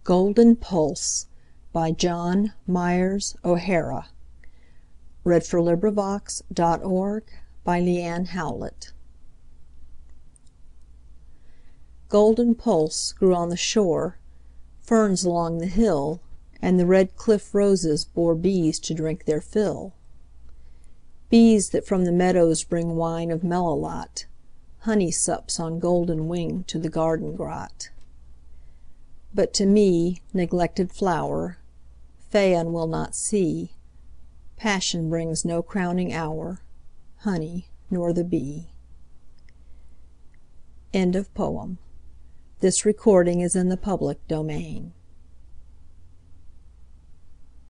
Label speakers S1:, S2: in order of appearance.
S1: Golden Pulse by John Myers O'Hara. LibriVox. Golden pulse grew on the shore, ferns along the hill, and the red cliff roses bore bees to drink their fill. Bees that from the meadows bring wine of melilot, honey sups on golden wing to the garden grot. But to me, neglected flower, Phaon will not see, passion brings no crowning hour, honey nor the bee. End of poem. This recording is in the public domain.